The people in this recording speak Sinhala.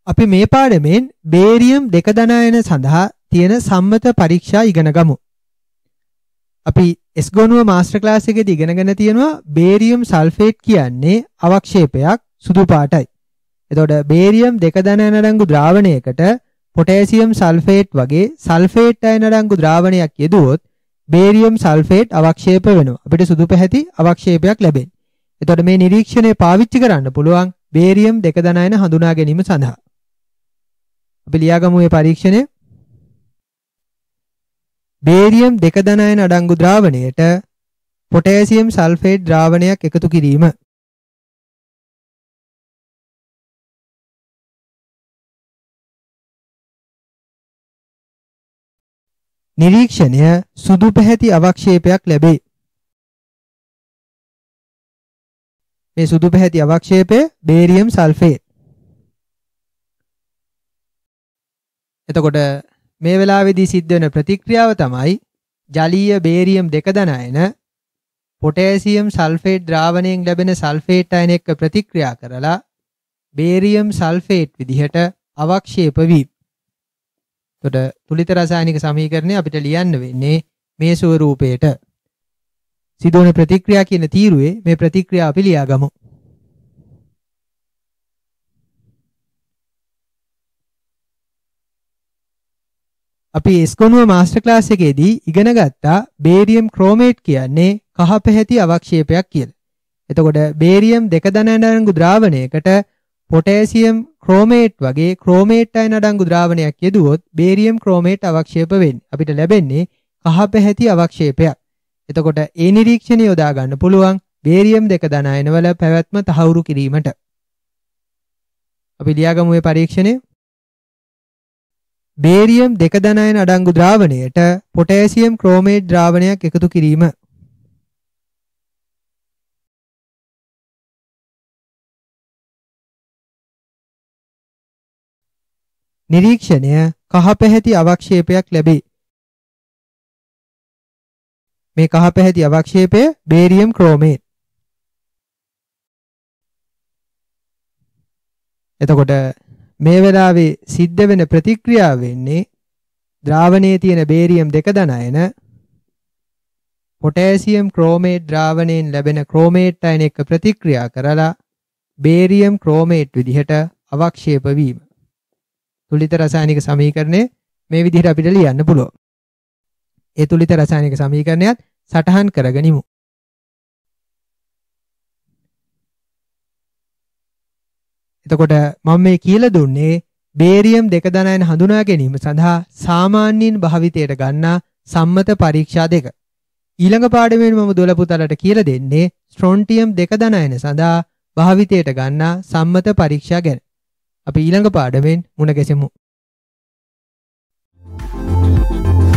අපි මේ පාඩමෙන් බේරියම් දෙක ධනායන සඳහා තියෙන සම්මත පරීක්ෂා ඉගෙන ගමු. අපි S ගොනුව මාස්ටර් ක්ලාස් එකේදී ඉගෙනගෙන තියෙනවා බේරියම් සල්ෆේට් කියන්නේ අවක්ෂේපයක් සුදු පාටයි. එතකොට බේරියම් දෙක ධනායන අඩංගු ද්‍රාවණයකට පොටෑසියම් සල්ෆේට් වගේ සල්ෆේට් අයන අඩංගු ද්‍රාවණයක් යෙදුවොත් බේරියම් සල්ෆේට් අවක්ෂේප වෙනවා. අපිට සුදු පැහැති අවක්ෂේපයක් ලැබෙනවා. එතකොට මේ නිරීක්ෂණය පාවිච්චි කරන්න පුළුවන් බේරියම් දෙක ධනායන හඳුනා ගැනීම සඳහා. අපි ලියාගමු මේ පරීක්ෂණය. බේරියම් දෙක ධනායන අඩංගු ද්‍රාවණයට පොටෑසියම් සල්ෆේට් ද්‍රාවණයක් එකතු කිරීම. නිරීක්ෂණය සුදු පැහැති අවක්ෂේපයක් ලැබේ. මේ සුදු පැහැති අවක්ෂේපය බේරියම් සල්ෆේට්. එතකොට මේ වෙලාවේදී සිද්ධ වෙන ප්‍රතික්‍රියාව තමයි ජලීය බේරියම් දෙක ධනායන පොටෑසියම් සල්ෆේට් ද්‍රාවණයෙන් ලැබෙන සල්ෆේට් අයන එක්ක ප්‍රතික්‍රියා කරලා බේරියම් සල්ෆේට් විදිහට අවක්ෂේප වීම. එතකොට තුලිත රසායනික සමීකරණය අපිට ලියන්න වෙන්නේ මේ ස්වරූපයට. සිදුවන ප්‍රතික්‍රියා කියන තීරුවේ මේ ප්‍රතික්‍රියාව අපි ලියාගමු. අපි S ගොනුව මාස්ටර් ක්ලාස් එකේදී ඉගෙන ගත්තා බේරියම් ක්‍රෝමේට් කියන්නේ කහ පැහැති අවක්ෂේපයක් කියලා. එතකොට බේරියම් දෙක ධනායන අඩංගු ද්‍රාවණයකට පොටෑසියම් ක්‍රෝමේට් වගේ ක්‍රෝමේට් අයන අඩංගු ද්‍රාවණයක් යෙදුවොත් බේරියම් ක්‍රෝමේට් අවක්ෂේප වෙන්නේ. අපිට ලැබෙන්නේ කහ පැහැති අවක්ෂේපයක්. එතකොට ඒ නිරීක්ෂණය යොදා ගන්න පුළුවන් බේරියම් දෙක ධනායන වල පැවැත්ම තහවුරු කිරීමට. අපි ලියාගමු මේ පරීක්ෂණය. බේරියම් දෙක ධනායන අඩංගු ද්‍රාවණයට පොටෑසියම් ක්‍රෝමේට් ද්‍රාවණයක් එකතු කිරීම. නිරීක්ෂණය කහ පැහැති අවක්ෂේපයක් ලැබේ. මේ කහ පැහැති අවක්ෂේපය බේරියම් ක්‍රෝමේට්. එතකොට මේ වෙලාවේ සිද්ධ වෙන ප්‍රතික්‍රියාව වෙන්නේ ද්‍රාවණයේ තියෙන බේරියම් දෙක ධනායන පොටෑසියම් ක්‍රෝමේට් ද්‍රාවණයෙන් ලැබෙන ක්‍රෝමේට් අයන එක්ක ප්‍රතික්‍රියා කරලා බේරියම් ක්‍රෝමේට් විදිහට අවක්ෂේප වීම. තුලිත රසායනික සමීකරණය මේ විදිහට අපිට ලියන්න පුළුවන්. ඒ තුලිත රසායනික සමීකරණයත් සටහන් කරගනිමු. එතකොට මම මේ කියලා දුන්නේ බේරියම් දෙක ධනායන හඳුනා ගැනීම සඳහා සාමාන්‍යයෙන් භාවිතයට ගන්නා සම්මත පරීක්ෂා දෙක. ඊළඟ පාඩමෙන් මම දොළ පුතාලට කියලා දෙන්නේ ස්ට්‍රොන්ටියම් දෙක ධනායන සඳහා භාවිතයට ගන්නා සම්මත පරීක්ෂා ගැන. අපි ඊළඟ පාඩමෙන් මුණ ගැසෙමු.